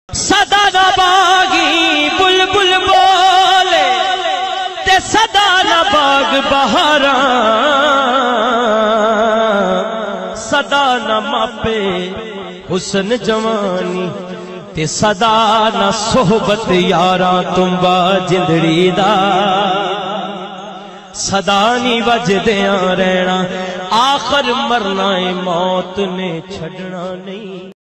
सदा ना बागी बुलबुल बोले ते सदा ना बाग बहारा, सदा ना मापे हुसन जवानी ते सदा ना सोहबत यारा तुम्बा जिंदड़ी दा, सदा नी वजदियां रहना आखिर मरना है, मौत ने छड़ना नहीं।